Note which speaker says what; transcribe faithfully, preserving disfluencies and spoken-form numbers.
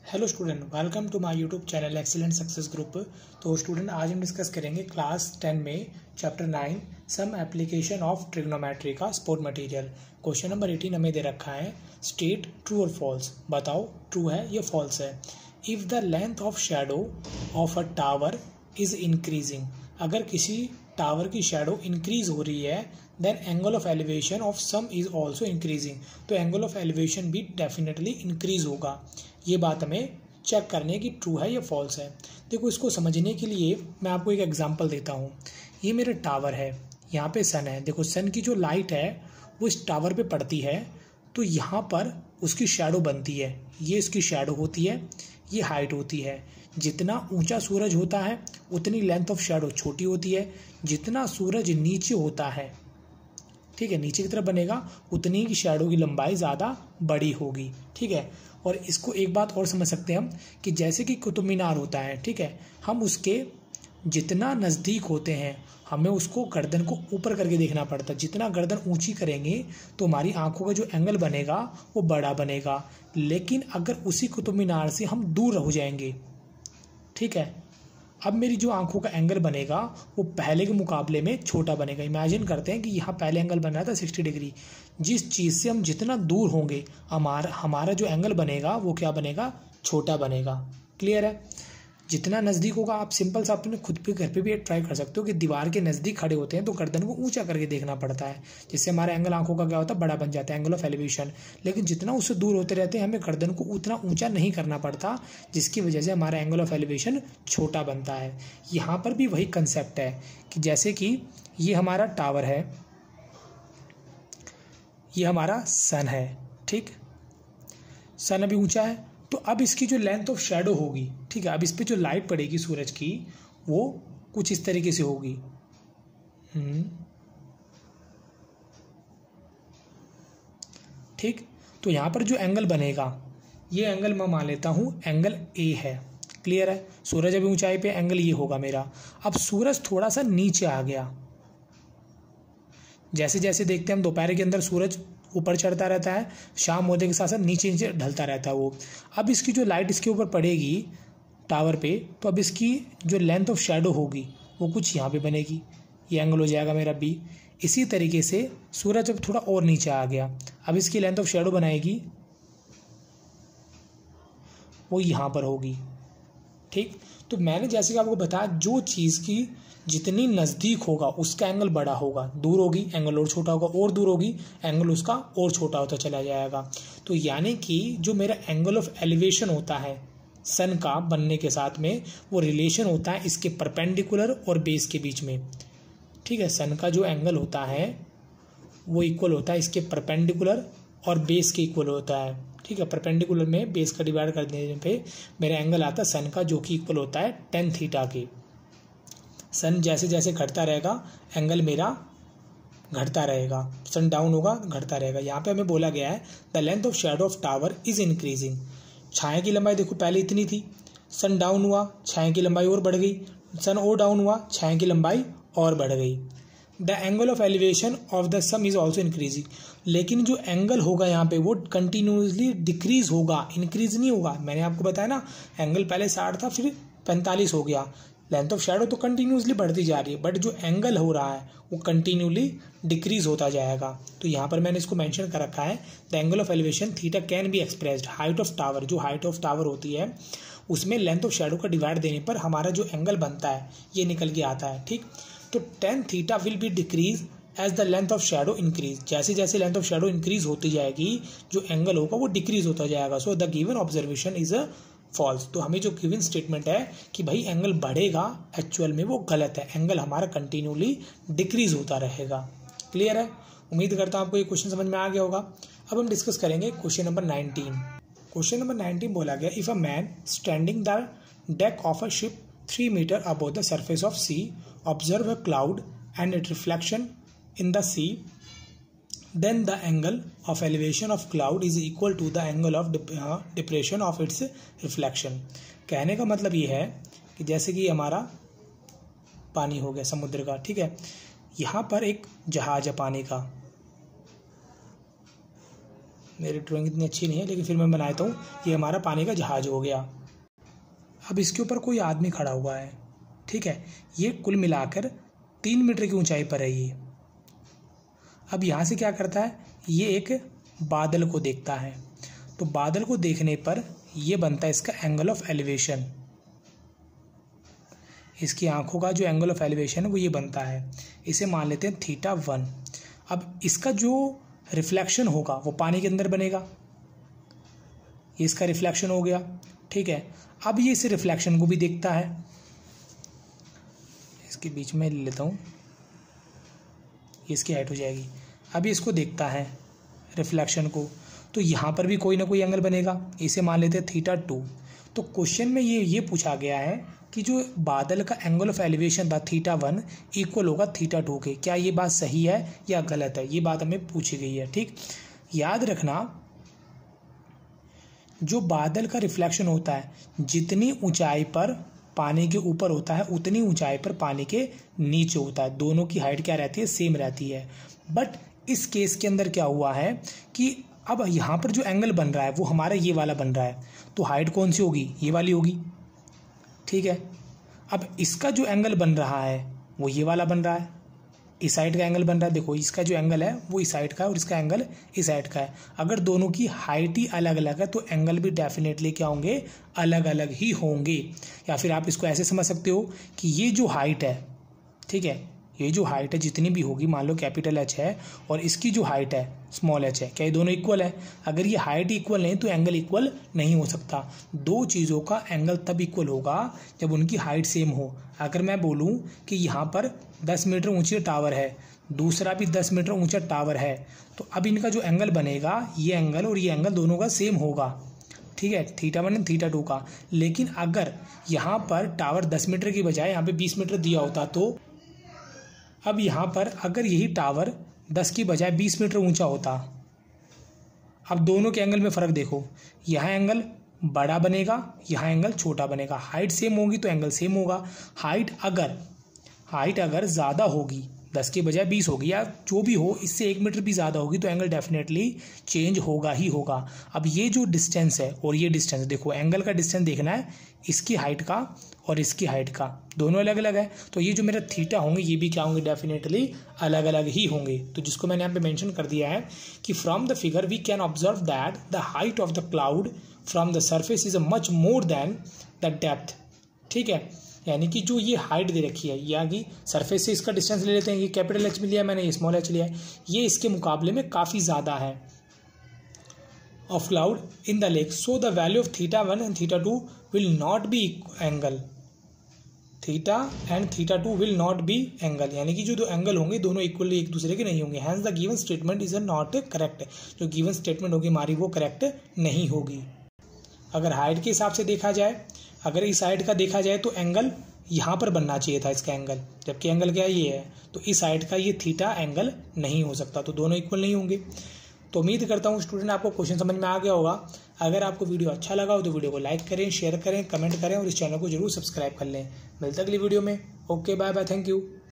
Speaker 1: Hello student, welcome to my YouTube channel excellent success group. तो student, आज हम discuss करेंगे क्लास टेन में chapter nine some application of trigonometry का support material. Question number eighteen हमें दे रखा है, स्टेट ट्रू और फॉल्स। बताओ ट्रू है या फॉल्स है। If the length of shadow of a tower is increasing, अगर किसी टावर की शेडो इंक्रीज हो रही है, then angle of elevation of some is also increasing, तो एंगल ऑफ एलिवेशन भी डेफिनेटली इंक्रीज होगा। ये बात हमें चेक करने की ट्रू है या फॉल्स है। देखो, इसको समझने के लिए मैं आपको एक एग्जांपल देता हूँ। ये मेरा टावर है, यहाँ पे सन है। देखो, सन की जो लाइट है वो इस टावर पे पड़ती है, तो यहाँ पर उसकी शैडो बनती है। ये इसकी शैडो होती है, ये हाइट होती है। जितना ऊंचा सूरज होता है उतनी लेंथ ऑफ शैडो छोटी होती है। जितना सूरज नीचे होता है, ठीक है, नीचे की तरफ बनेगा, उतनी की शैडो की लंबाई ज़्यादा बड़ी होगी। ठीक है, और इसको एक बात और समझ सकते हैं हम कि जैसे कि कुतुब मीनार होता है, ठीक है, हम उसके जितना नज़दीक होते हैं हमें उसको गर्दन को ऊपर करके देखना पड़ता है। जितना गर्दन ऊंची करेंगे तो हमारी आंखों का जो एंगल बनेगा वो बड़ा बनेगा। लेकिन अगर उसी कुतुब मीनार से हम दूर हो जाएंगे, ठीक है, अब मेरी जो आंखों का एंगल बनेगा वो पहले के मुकाबले में छोटा बनेगा। इमेजिन करते हैं कि यहाँ पहले एंगल बन रहा था सिक्सटी डिग्री। जिस चीज़ से हम जितना दूर होंगे हमारा हमारा जो एंगल बनेगा वो क्या बनेगा, छोटा बनेगा। क्लियर है। जितना नज़दीक होगा, आप सिंपल सा अपने खुद पे घर पे भी ट्राई कर सकते हो कि दीवार के नज़दीक खड़े होते हैं तो गर्दन को ऊंचा करके देखना पड़ता है, जिससे हमारा एंगल आंखों का क्या होता है, बड़ा बन जाता है, एंगल ऑफ एलिवेशन। लेकिन जितना उससे दूर होते रहते हैं हमें गर्दन को उतना ऊंचा नहीं करना पड़ता, जिसकी वजह से हमारा एंगल ऑफ एलिवेशन छोटा बनता है। यहाँ पर भी वही कंसेप्ट है कि जैसे कि ये हमारा टावर है, ये हमारा सन है, ठीक, सन अभी ऊंचा है, तो अब इसकी जो लेंथ ऑफ शेडो होगी, ठीक है, अब इस पे जो लाइट पड़ेगी सूरज की वो कुछ इस तरीके से होगी। हम्म ठीक, तो यहाँ पर जो एंगल बनेगा, ये एंगल मैं मान लेता हूँ एंगल ए है। क्लियर है। सूरज अभी ऊंचाई पे, एंगल ये होगा मेरा। अब सूरज थोड़ा सा नीचे आ गया। जैसे जैसे देखते हैं हम दोपहर के अंदर सूरज ऊपर चढ़ता रहता है, शाम होने के साथ साथ नीचे नीचे ढलता रहता है वो। अब इसकी जो लाइट इसके ऊपर पड़ेगी टावर पे, तो अब इसकी जो लेंथ ऑफ शेडो होगी वो कुछ यहाँ पे बनेगी। ये एंगल हो जाएगा मेरा बी। इसी तरीके से सूरज अब थोड़ा और नीचे आ गया, अब इसकी लेंथ ऑफ शेडो बनाएगी वो यहाँ पर होगी। ठीक, तो मैंने जैसे कि आपको बताया, जो चीज़ की जितनी नज़दीक होगा उसका एंगल बड़ा होगा, दूर होगी एंगल और छोटा होगा, और दूर होगी एंगल उसका और छोटा होता चला जाएगा। तो यानी कि जो मेरा एंगल ऑफ एलिवेशन होता है सन का बनने के साथ में, वो रिलेशन होता है इसके परपेंडिकुलर और बेस के बीच में। ठीक है, सन का जो एंगल होता है वो इक्वल होता है इसके परपेंडिकुलर और बेस के इक्वल होता है। ठीक है, परपेंडिकुलर में बेस का डिवाइड कर देने पे मेरा एंगल आता है सन का, जो कि इक्वल होता है टेन थीटा के। सन जैसे जैसे घटता रहेगा एंगल मेरा घटता रहेगा, सन डाउन होगा घटता रहेगा। यहाँ पे हमें बोला गया है the length of shadow of tower is increasing. छाया की लंबाई देखो पहले इतनी थी, सन डाउन हुआ, छाया की लंबाई और बढ़ गई, सन और डाउन हुआ, छाया की लंबाई और बढ़ गई। The angle of elevation of the sun is also increasing. लेकिन जो एंगल होगा यहाँ पे वो कंटिन्यूसली डिक्रीज होगा, इंक्रीज नहीं होगा। मैंने आपको बताया ना, एंगल पहले साठ था फिर पैंतालीस हो गया। लेंथ ऑफ शेडो तो कंटिन्यूसली बढ़ती जा रही है, बट जो एंगल हो रहा है वो कंटिन्यूली डिक्रीज होता जाएगा। तो यहाँ पर मैंने इसको मेंशन कर रखा है, the angle of elevation theta can be expressed height of tower. जो हाइट ऑफ टावर होती है उसमें लेंथ ऑफ शेडो का डिवाइड देने पर हमारा जो एंगल बनता है ये निकल के आता है। ठीक, तो tan theta will be decrease as the length of shadow increase. जैसे जैसे लेंथ ऑफ शेडो इंक्रीज होती जाएगी जो एंगल होगा वो डिक्रीज होता जाएगा। So the given observation is a false. तो हमें जो गिवन स्टेटमेंट है कि भाई एंगल बढ़ेगा, एक्चुअल में वो गलत है, एंगल हमारा कंटिन्यूली डिक्रीज होता रहेगा। क्लियर है। उम्मीद करता हूँ आपको ये क्वेश्चन समझ में आ गया होगा। अब हम डिस्कस करेंगे question number nineteen. Question number nineteen बोला गया, if a man standing the deck of a ship three metre above the surface of sea observe a cloud and it reflection in the sea, then the angle of elevation of cloud is equal to the angle of uh, depression of its reflection। कहने का मतलब ये है कि जैसे कि हमारा पानी हो गया समुद्र का, ठीक है, यहाँ पर एक जहाज है पानी का, मेरी ड्राइंग इतनी अच्छी नहीं है लेकिन फिर मैं बनाता हूँ। ये हमारा पानी का जहाज हो गया। अब इसके ऊपर कोई आदमी खड़ा हुआ है, ठीक है। ये कुल मिलाकर तीन मीटर की ऊंचाई पर है ये। अब यहाँ से क्या करता है, ये एक बादल को देखता है, तो बादल को देखने पर ये बनता है इसका एंगल ऑफ एलिवेशन। इसकी आंखों का जो एंगल ऑफ एलिवेशन है वो ये बनता है, इसे मान लेते हैं थीटा वन। अब इसका जो रिफ्लेक्शन होगा वो पानी के अंदर बनेगा, ये इसका रिफ्लेक्शन हो गया, ठीक है। अब ये इस रिफ्लेक्शन को भी देखता है, इसके बीच में ले लेता हूँ, ये इसकी हाइट हो जाएगी। अब ये इसको देखता है रिफ्लेक्शन को, तो यहाँ पर भी कोई ना कोई एंगल बनेगा, इसे मान लेते हैं थीटा टू। तो क्वेश्चन में ये ये पूछा गया है कि जो बादल का एंगल ऑफ एलिवेशन था थीटा वन इक्वल होगा थीटा टू के। क्या ये बात सही है या गलत है, ये बात हमें पूछी गई है, ठीक। याद रखना, जो बादल का रिफ्लेक्शन होता है जितनी ऊंचाई पर पानी के ऊपर होता है उतनी ऊंचाई पर पानी के नीचे होता है। दोनों की हाइट क्या रहती है, सेम रहती है। बट इस केस के अंदर क्या हुआ है कि अब यहाँ पर जो एंगल बन रहा है वो हमारा ये वाला बन रहा है, तो हाइट कौन सी होगी, ये वाली होगी, ठीक है। अब इसका जो एंगल बन रहा है वो ये वाला बन रहा है, इस साइड का एंगल बन रहा है। देखो इसका जो एंगल है वो इस साइड का है और इसका एंगल इस साइड का है। अगर दोनों की हाइट ही अलग अलग है तो एंगल भी डेफिनेटली क्या होंगे, अलग अलग ही होंगे। या फिर आप इसको ऐसे समझ सकते हो कि ये जो हाइट है, ठीक है, ये जो हाइट है जितनी भी होगी, मान लो कैपिटल एच है और इसकी जो हाइट है स्मॉल एच है, क्या ये दोनों इक्वल है। अगर ये हाइट इक्वल नहीं तो एंगल इक्वल नहीं हो सकता। दो चीज़ों का एंगल तब इक्वल होगा जब उनकी हाइट सेम हो। अगर मैं बोलूँ कि यहाँ पर दस मीटर ऊंची टावर है, दूसरा भी दस मीटर ऊंचा टावर है, तो अब इनका जो एंगल बनेगा, ये एंगल और ये एंगल दोनों का सेम होगा, ठीक है, theta one and theta two का। लेकिन अगर यहाँ पर टावर दस मीटर की बजाय यहाँ पे बीस मीटर दिया होता, तो अब यहाँ पर अगर यही टावर दस की बजाय बीस मीटर ऊंचा होता, अब दोनों के एंगल में फ़र्क देखो, यहाँ एंगल बड़ा बनेगा, यहाँ एंगल छोटा बनेगा। हाइट सेम होगी तो एंगल सेम होगा। हाइट अगर हाइट अगर ज़्यादा होगी, दस के बजाय बीस होगी या जो भी हो, इससे एक मीटर भी ज़्यादा होगी तो एंगल डेफिनेटली चेंज होगा ही होगा। अब ये जो डिस्टेंस है और ये डिस्टेंस, देखो एंगल का डिस्टेंस देखना है, इसकी हाइट का और इसकी हाइट का, दोनों अलग अलग है। तो ये जो मेरा थीटा होंगे ये भी क्या होंगे, डेफिनेटली अलग अलग ही होंगे। तो जिसको मैंने यहाँ पे मेंशन कर दिया है कि from the figure we can observe that the height of the cloud from the surface is a much more than the depth, ठीक है। यानी कि जो ये हाइट दे रखी है, या कि सरफेस से इसका डिस्टेंस ले लेते हैं, ये कैपिटल एच में लिया मैंने, ये स्मॉल एच लिया है, ये इसके मुकाबले में काफ़ी ज़्यादा है of cloud in the lake. So the value of theta one and theta two will not be angle, theta and theta two will not be angle, यानी कि जो दो एंगल होंगे दोनों इक्वली एक दूसरे के नहीं होंगे। Hence the given statement is not correct, जो गिवन स्टेटमेंट होगी हमारी वो करेक्ट नहीं होगी। अगर हाइट के हिसाब से देखा जाए, अगर इस साइड का देखा जाए तो एंगल यहाँ पर बनना चाहिए था इसका एंगल, जबकि एंगल क्या ये है, तो इस साइड का ये थीटा एंगल नहीं हो सकता, तो दोनों इक्वल नहीं होंगे। तो उम्मीद करता हूँ स्टूडेंट आपको क्वेश्चन समझ में आ गया होगा। अगर आपको वीडियो अच्छा लगा हो तो वीडियो को लाइक करें, शेयर करें, कमेंट करें और इस चैनल को जरूर सब्सक्राइब कर लें। मिलते अगली वीडियो में। Okay, bye bye, thank you.